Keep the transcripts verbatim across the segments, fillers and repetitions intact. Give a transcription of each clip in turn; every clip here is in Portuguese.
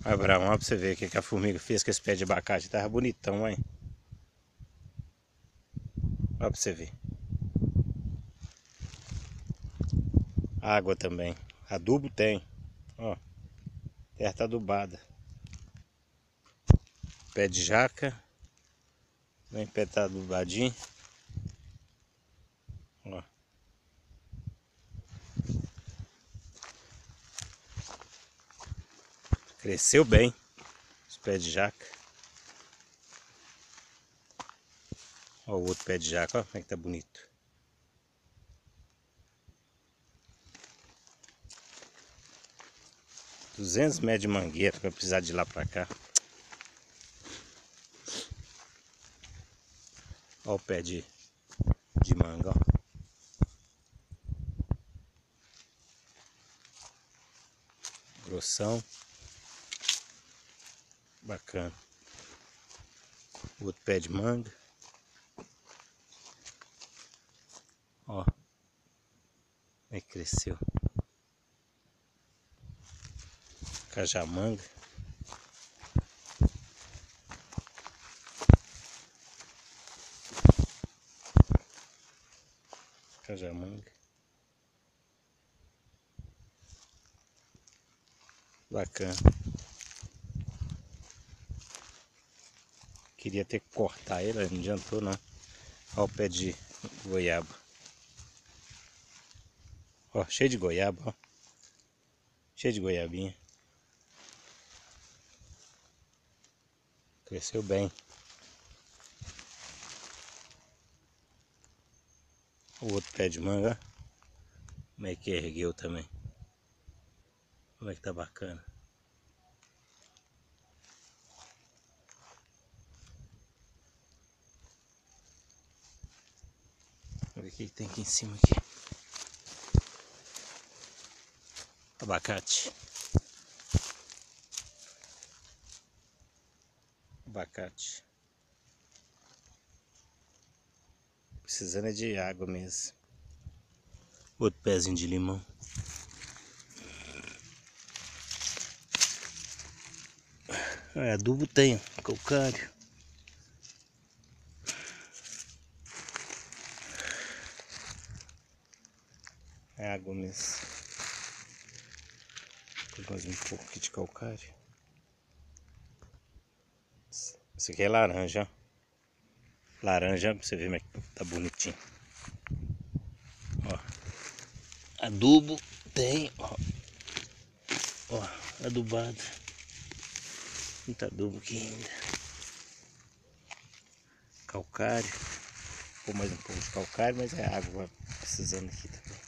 Abraão, olha pra você ver o que que a formiga fez com esse pé de abacate. Tava bonitão, hein? Olha pra você ver. Água também. Adubo tem. Ó. Terra tá adubada. Pé de jaca. Vem pé tá adubadinho. Ó. Cresceu bem. Os pés de jaca. Ó o outro pé de jaca, ó como é que tá bonito. duzentos metros de mangueira pra precisar de lá pra cá. Ó o pé de, de manga, ó. Grossão. Bacana. Outro pé de manga. Ó. Aí cresceu. Cajamanga. Cajamanga. Bacana. Queria ter que cortar ele, não adiantou não. Ó o pé de goiaba. Ó, cheio de goiaba, ó. Cheio de goiabinha. Cresceu bem. O outro pé de manga, ó. Como é que ergueu também. Como é que tá bacana. Olha o que tem aqui em cima aqui. Abacate. Abacate. Precisando é de água mesmo. Outro pezinho de limão. É, adubo tem, calcário. É água mesmo. Vou fazer um pouco aqui de calcário. Isso aqui é laranja, ó. Laranja, pra você ver como é que tá bonitinho. Ó. Adubo tem, ó. Ó, adubado. Muito adubo aqui ainda. Calcário. Pô, mais um pouco de calcário, mas é água precisando aqui também.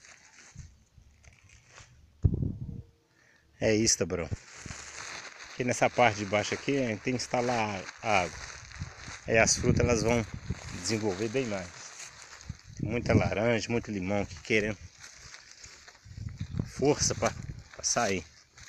É isso, tá, Tabrão. Aqui nessa parte de baixo aqui, a gente tem que instalar a água. Aí as frutas elas vão desenvolver bem mais. Tem muita laranja, muito limão aqui querendo força para sair.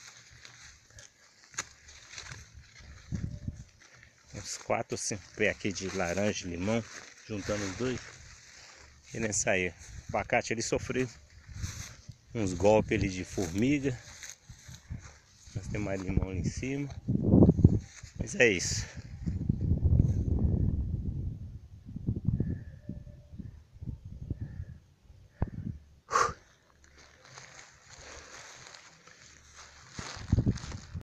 Uns quatro ou cinco pés aqui de laranja e limão, juntando os dois, querendo sair. O abacate ele sofreu uns golpes ali de formiga. Nós temos mais limão ali em cima. Mas é isso.